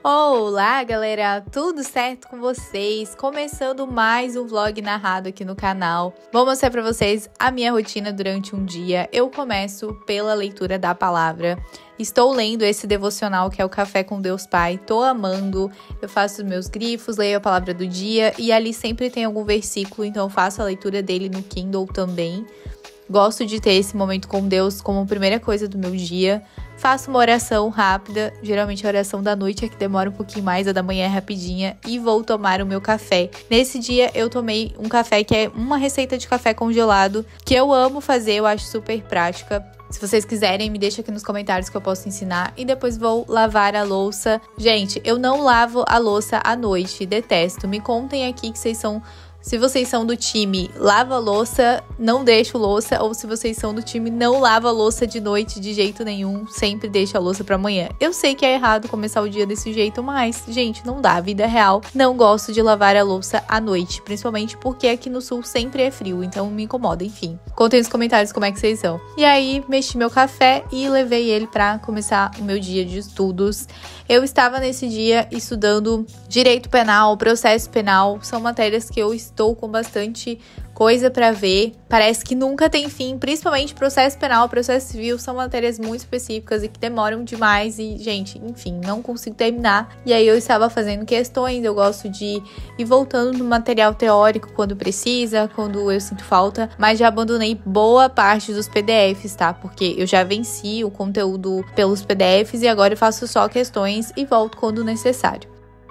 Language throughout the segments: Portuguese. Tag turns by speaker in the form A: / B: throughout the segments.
A: Olá, galera! Tudo certo com vocês? Começando mais um vlog narrado aqui no canal. Vou mostrar pra vocês a minha rotina durante um dia. Eu começo pela leitura da palavra. Estou lendo esse devocional que é o Café com Deus Pai. Tô amando. Eu faço os meus grifos, leio a palavra do dia e ali sempre tem algum versículo, então eu faço a leitura dele no Kindle também. Gosto de ter esse momento com Deus como primeira coisa do meu dia. Faço uma oração rápida, geralmente a oração da noite é que demora um pouquinho mais, a da manhã é rapidinha, e vou tomar o meu café. Nesse dia eu tomei um café que é uma receita de café congelado, que eu amo fazer, eu acho super prática. Se vocês quiserem, me deixa aqui nos comentários que eu posso ensinar. E depois vou lavar a louça. Gente, eu não lavo a louça à noite, detesto. Me contem aqui que vocês são... Se vocês são do time lava a louça, não deixa a louça, ou se vocês são do time não lava a louça de noite de jeito nenhum, sempre deixa a louça pra amanhã. Eu sei que é errado começar o dia desse jeito, mas, gente, não dá, vida real. Não gosto de lavar a louça à noite, principalmente porque aqui no sul sempre é frio, então me incomoda, enfim. Contem nos comentários como é que vocês são. E aí, mexi meu café e levei ele pra começar o meu dia de estudos. Eu estava nesse dia estudando direito penal, processo penal, são matérias que eu estou com bastante coisa para ver. Parece que nunca tem fim, principalmente processo penal, processo civil, são matérias muito específicas e que demoram demais e, gente, enfim, não consigo terminar. E aí eu estava fazendo questões, eu gosto de ir voltando no material teórico quando precisa, quando eu sinto falta, mas já abandonei boa parte dos PDFs, tá? Porque eu já venci o conteúdo pelos PDFs e agora eu faço só questões e volto quando necessário.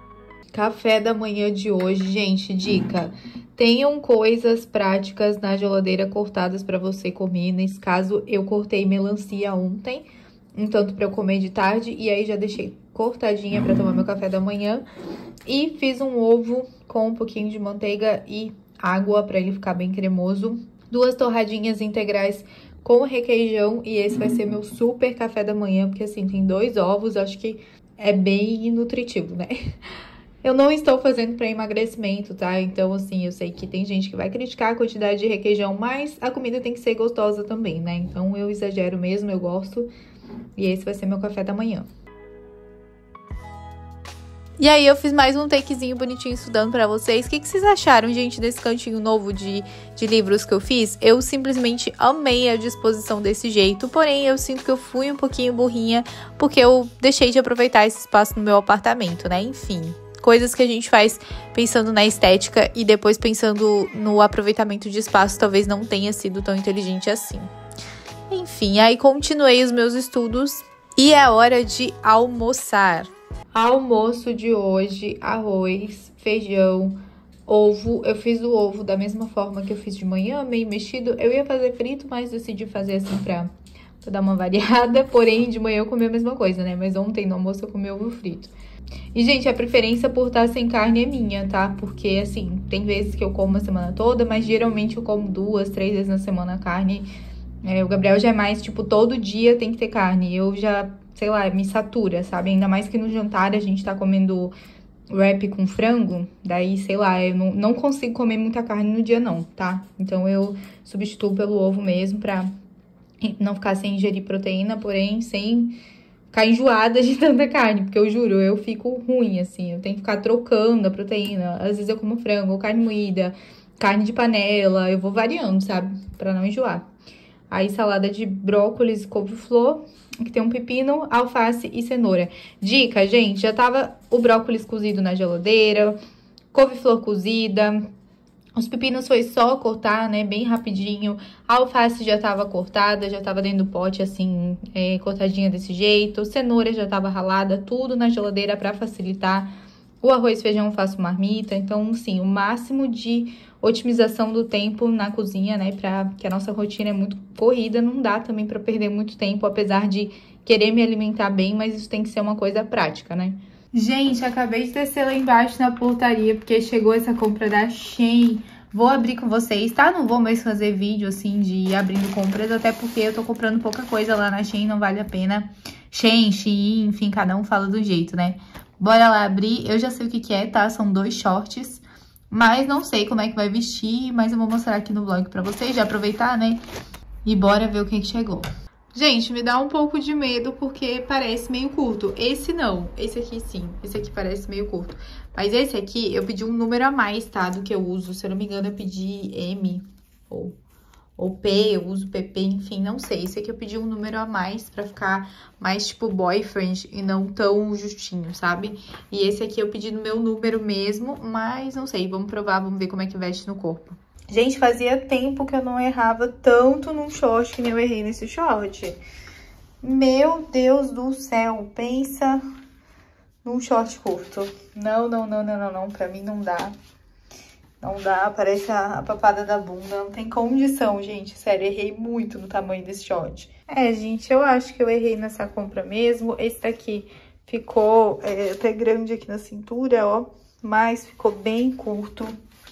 A: Café da manhã de hoje, gente, dica: tenham coisas práticas na geladeira cortadas para você comer. Nesse caso, eu cortei melancia ontem, um tanto para eu comer de tarde, e aí já deixei cortadinha para tomar meu café da manhã. E fiz um ovo com um pouquinho de manteiga e água para ele ficar bem cremoso. 2 torradinhas integrais com requeijão, e esse vai ser meu super café da manhã, porque assim, tem 2 ovos, acho que é bem nutritivo, né? Eu não estou fazendo para emagrecimento, tá? Então, assim, eu sei que tem gente que vai criticar a quantidade de requeijão, mas a comida tem que ser gostosa também, né? Então, eu exagero mesmo, eu gosto. E esse vai ser meu café da manhã. E aí, eu fiz mais um takezinho bonitinho estudando pra vocês. O que vocês acharam, gente, desse cantinho novo de livros que eu fiz? Eu simplesmente amei a disposição desse jeito, porém, eu sinto que eu fui um pouquinho burrinha, porque eu deixei de aproveitar esse espaço no meu apartamento, né? Enfim, coisas que a gente faz pensando na estética e depois pensando no aproveitamento de espaço talvez não tenha sido tão inteligente assim. Enfim, aí continuei os meus estudos e é hora de almoçar. Almoço de hoje: arroz, feijão, ovo. Eu fiz o ovo da mesma forma que eu fiz de manhã, meio mexido. Eu ia fazer frito, mas decidi fazer assim pra dar uma variada. Porém, de manhã eu comi a mesma coisa, né? Mas ontem no almoço eu comi ovo frito. E, gente, a preferência por estar sem carne é minha, tá? Porque, assim, tem vezes que eu como a semana toda, mas geralmente eu como 2, 3 vezes na semana carne. O Gabriel já é mais, tipo, todo dia tem que ter carne. Eu já, sei lá, me satura, sabe? Ainda mais que no jantar a gente tá comendo wrap com frango. Daí, sei lá, eu não consigo comer muita carne no dia não, tá? Então eu substituo pelo ovo mesmo pra não ficar sem ingerir proteína, porém sem ficar enjoada de tanta carne, porque eu juro, eu fico ruim, assim, eu tenho que ficar trocando a proteína. Às vezes eu como frango, carne moída, carne de panela, eu vou variando, sabe? Pra não enjoar. Aí, salada de brócolis e couve-flor, que tem um pepino, alface e cenoura. Dica, gente, já tava o brócolis cozido na geladeira, couve-flor cozida. Os pepinos foi só cortar, né, bem rapidinho. A alface já tava cortada, já tava dentro do pote, assim, cortadinha desse jeito. Cenoura já tava ralada, tudo na geladeira pra facilitar. O arroz e feijão eu faço marmita. Então, sim, o máximo de otimização do tempo na cozinha, né, que a nossa rotina é muito corrida. Não dá também pra perder muito tempo, apesar de querer me alimentar bem, mas isso tem que ser uma coisa prática, né? Gente, acabei de descer lá embaixo na portaria, porque chegou essa compra da Shein. Vou abrir com vocês, tá? Não vou mais fazer vídeo, assim, de ir abrindo compras, até porque eu tô comprando pouca coisa lá na Shein, não vale a pena. Shein, Shein, enfim, cada um fala do jeito, né? Bora lá abrir. Eu já sei o que é, tá? São 2 shorts, mas não sei como é que vai vestir, mas eu vou mostrar aqui no vlog pra vocês, já aproveitar, né? E bora ver o que chegou. Gente, me dá um pouco de medo porque parece meio curto. Esse não, esse aqui sim, esse aqui parece meio curto. Mas esse aqui eu pedi um número a mais, tá, do que eu uso. Se eu não me engano, eu pedi M ou P, eu uso PP, enfim, não sei. Esse aqui eu pedi um número a mais pra ficar mais tipo boyfriend e não tão justinho, sabe? E esse aqui eu pedi no meu número mesmo, mas não sei, vamos provar, vamos ver como é que veste no corpo. Gente, fazia tempo que eu não errava tanto num short que nem eu errei nesse short. Meu Deus do céu, pensa num short curto. Não, pra mim não dá. Não dá, parece a papada da bunda, não tem condição, gente. Sério, errei muito no tamanho desse short. É, gente, eu acho que eu errei nessa compra mesmo. Esse daqui ficou até grande aqui na cintura, ó, mas ficou bem curto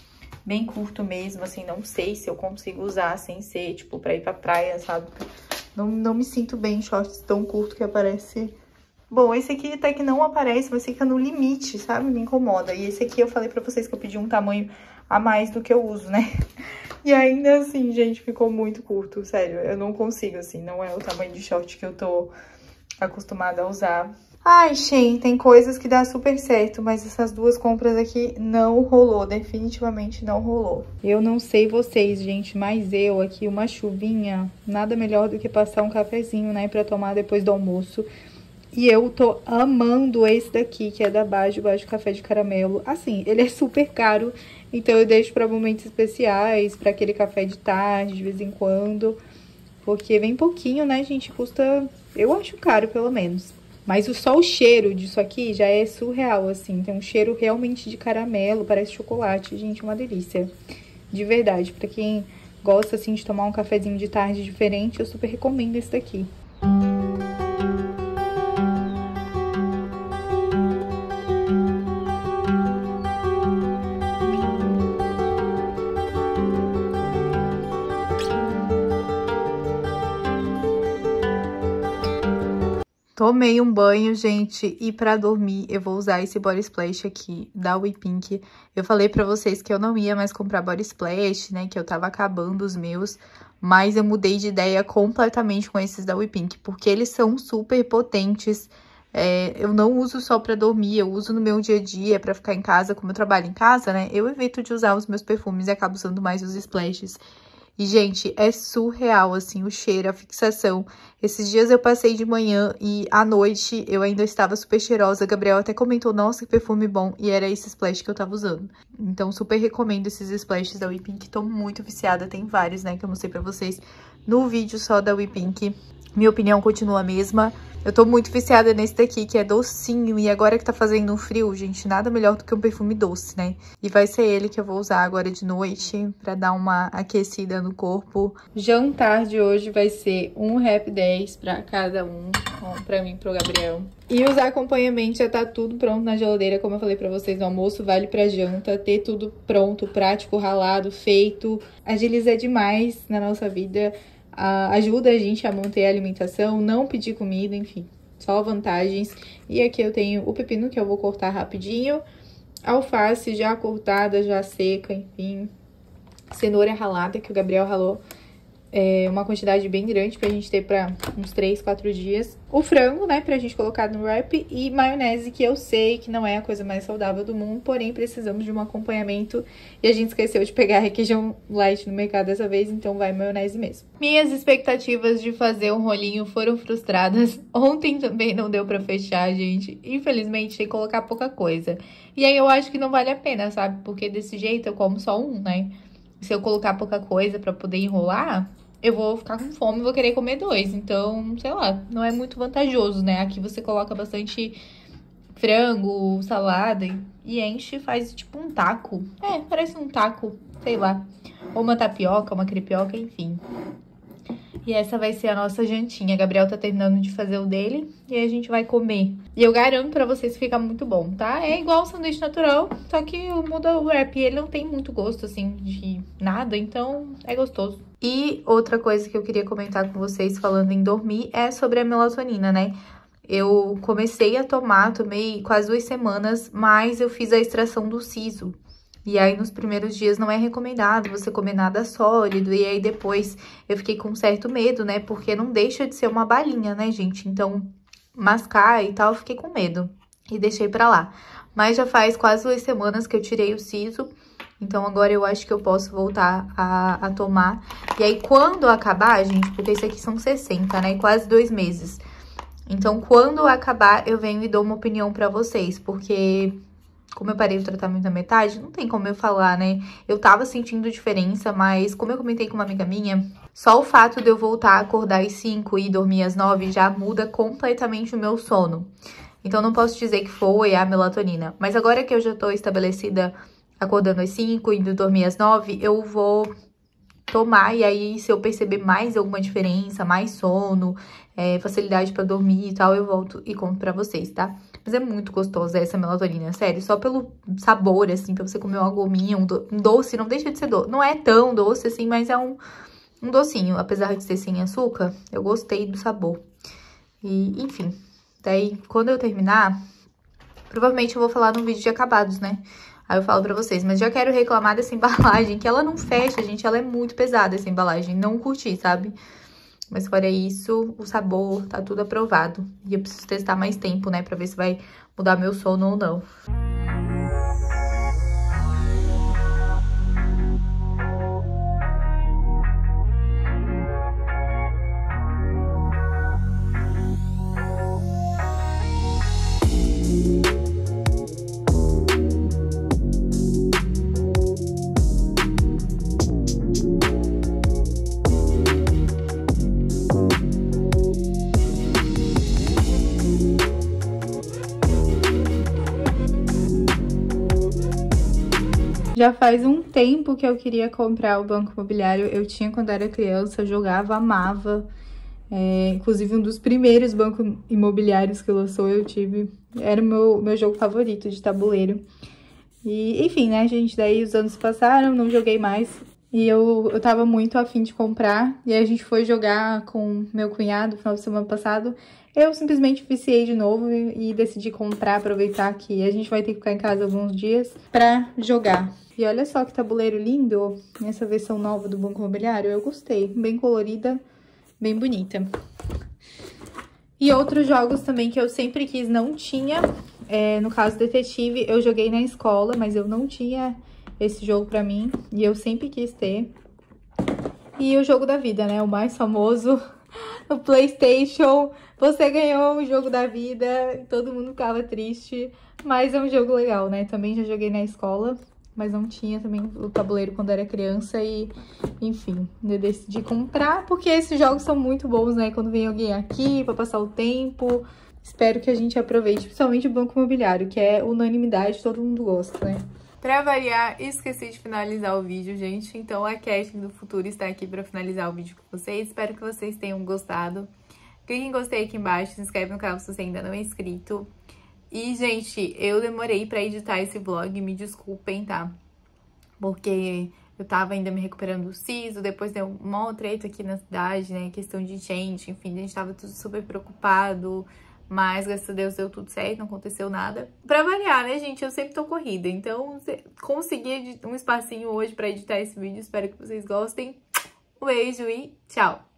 A: mesmo, assim, não sei se eu consigo usar sem ser, tipo, pra ir pra praia, sabe? Não me sinto bem em shorts tão curto que aparece... Bom, esse aqui até que não aparece, mas fica no limite, sabe? Me incomoda. E esse aqui eu falei pra vocês que eu pedi um tamanho a mais do que eu uso, né? E ainda assim, gente, ficou muito curto, sério. Eu não consigo, assim, não é o tamanho de short que eu tô acostumada a usar. Ai, Shein, tem coisas que dá super certo, mas essas duas compras aqui não rolou, definitivamente não rolou. Eu não sei vocês, gente, mas eu aqui, uma chuvinha, nada melhor do que passar um cafezinho, né, pra tomar depois do almoço. E eu tô amando esse daqui, que é da Bajo Café de Caramelo. Assim, ele é super caro, então eu deixo pra momentos especiais, pra aquele café de tarde, de vez em quando. Porque vem pouquinho, né, gente? Custa, eu acho caro, pelo menos. Mas só o cheiro disso aqui já é surreal, assim. Tem um cheiro realmente de caramelo, parece chocolate. Gente, uma delícia. De verdade, pra quem gosta, assim, de tomar um cafezinho de tarde diferente, eu super recomendo esse daqui. Tomei um banho, gente, e pra dormir eu vou usar esse body splash aqui da We Pink. Eu falei pra vocês que eu não ia mais comprar body splash, né, que eu tava acabando os meus, mas eu mudei de ideia completamente com esses da We Pink, porque eles são super potentes. Eu não uso só pra dormir, eu uso no meu dia a dia, pra ficar em casa, como eu trabalho em casa, né, eu evito de usar os meus perfumes e acabo usando mais os splashes. E, gente, é surreal, assim, o cheiro, a fixação. Esses dias eu passei de manhã e à noite eu ainda estava super cheirosa. A Gabriel até comentou, nossa, que perfume bom. E era esse splash que eu tava usando. Então, super recomendo esses splashes da We Pink. Tô muito viciada, tem vários, né, que eu mostrei pra vocês no vídeo só da We Pink. Minha opinião continua a mesma. Eu tô muito viciada nesse daqui, que é docinho. E agora que tá fazendo um frio, gente, nada melhor do que um perfume doce, né? E vai ser ele que eu vou usar agora de noite, pra dar uma aquecida no corpo. Jantar de hoje vai ser um Rap 10 pra cada um. Bom, pra mim e pro Gabriel. E os acompanhamentos já tá tudo pronto na geladeira, como eu falei pra vocês, no almoço vale pra janta. Ter tudo pronto, prático, ralado, feito. Agiliza demais na nossa vida. Ajuda a gente a manter a alimentação, não pedir comida, enfim, só vantagens. E aqui eu tenho o pepino que eu vou cortar rapidinho, alface já cortada, já seca, enfim, cenoura ralada que o Gabriel ralou, uma quantidade bem grande pra gente ter pra uns 3, 4 dias. O frango, né, pra gente colocar no wrap e maionese, que eu sei que não é a coisa mais saudável do mundo, porém precisamos de um acompanhamento e a gente esqueceu de pegar requeijão light no mercado dessa vez, então vai maionese mesmo. Minhas expectativas de fazer um rolinho foram frustradas. Ontem também não deu pra fechar, gente. Infelizmente, tem que colocar pouca coisa. E aí eu acho que não vale a pena, sabe? Porque desse jeito eu como só um, né? Se eu colocar pouca coisa pra poder enrolar, eu vou ficar com fome e vou querer comer 2. Então, sei lá, não é muito vantajoso, né? Aqui você coloca bastante frango, salada e enche e faz tipo um taco. Parece um taco, sei lá. Ou uma tapioca, uma crepioca, enfim. E essa vai ser a nossa jantinha. Gabriel tá terminando de fazer o dele e aí a gente vai comer. E eu garanto pra vocês que fica muito bom, tá? É igual o sanduíche natural, só que muda o wrap. Ele não tem muito gosto, assim, de nada, então é gostoso. E outra coisa que eu queria comentar com vocês, falando em dormir, é sobre a melatonina, né? Eu comecei a tomar, tomei quase 2 semanas, mas eu fiz a extração do siso. E aí, nos primeiros dias, não é recomendado você comer nada sólido. E aí, depois, eu fiquei com certo medo, né? Porque não deixa de ser uma balinha, né, gente? Então, mascar e tal, eu fiquei com medo. E deixei pra lá. Mas já faz quase 2 semanas que eu tirei o siso. Então, agora eu acho que eu posso voltar a tomar. E aí, quando acabar, gente, porque isso aqui são 60, né? Quase 2 meses. Então, quando acabar, eu venho e dou uma opinião pra vocês. Porque, como eu parei o tratamento na metade, não tem como eu falar, né? Eu tava sentindo diferença, mas como eu comentei com uma amiga minha, só o fato de eu voltar a acordar às 5 e dormir às 9 já muda completamente o meu sono. Então, não posso dizer que foi a melatonina. Mas agora que eu já tô estabelecida acordando às 5 e indo dormir às 9, eu vou tomar. E aí, se eu perceber mais alguma diferença, mais sono, facilidade pra dormir e tal, eu volto e conto pra vocês, tá? Mas é muito gostosa essa melatonina, sério. Só pelo sabor, assim, pra você comer uma gominha, um doce, não deixa de ser doce. Não é tão doce assim, mas é um docinho. Apesar de ser sem açúcar, eu gostei do sabor. E, enfim, daí, quando eu terminar, provavelmente eu vou falar num vídeo de acabados, né? Aí eu falo pra vocês, mas já quero reclamar dessa embalagem, que ela não fecha, gente, ela é muito pesada, essa embalagem, não curti, sabe? Mas fora isso, o sabor tá tudo aprovado. E eu preciso testar mais tempo, né, pra ver se vai mudar meu sono ou não. Já faz um tempo que eu queria comprar o Banco Imobiliário. Eu tinha quando era criança, jogava, amava. Inclusive, um dos primeiros bancos imobiliários que lançou, eu tive. Era o meu jogo favorito de tabuleiro. E, enfim, né, gente? Daí os anos passaram, não joguei mais. E eu tava muito afim de comprar. E aí a gente foi jogar com meu cunhado no final de semana passado. Eu simplesmente viciei de novo e decidi comprar, aproveitar que a gente vai ter que ficar em casa alguns dias pra jogar. E olha só que tabuleiro lindo, nessa versão nova do Banco Imobiliário. Eu gostei, bem colorida, bem bonita. E outros jogos também que eu sempre quis, não tinha. No caso, Detetive, eu joguei na escola, mas eu não tinha esse jogo pra mim. E eu sempre quis ter. E o jogo da vida, né? O mais famoso, o PlayStation. Você ganhou o jogo da vida, todo mundo ficava triste. Mas é um jogo legal, né? Também já joguei na escola, mas não tinha também o tabuleiro quando era criança e, enfim, eu decidi comprar, porque esses jogos são muito bons, né? Quando vem alguém aqui pra passar o tempo, espero que a gente aproveite, principalmente o Banco Imobiliário, que é unanimidade, todo mundo gosta, né? Pra variar, esqueci de finalizar o vídeo, gente, então a Kathleen do futuro está aqui pra finalizar o vídeo com vocês. Espero que vocês tenham gostado. Clique em gostei aqui embaixo, se inscreve no canal se você ainda não é inscrito. E, gente, eu demorei pra editar esse vlog, me desculpem, tá? Porque eu tava ainda me recuperando do siso, depois deu um maior treta aqui na cidade, né? Questão de gente, enfim, a gente tava tudo super preocupado. Mas, graças a Deus, deu tudo certo, não aconteceu nada. Pra variar, né, gente? Eu sempre tô corrida. Então, consegui um espacinho hoje pra editar esse vídeo. Espero que vocês gostem. Um beijo e tchau!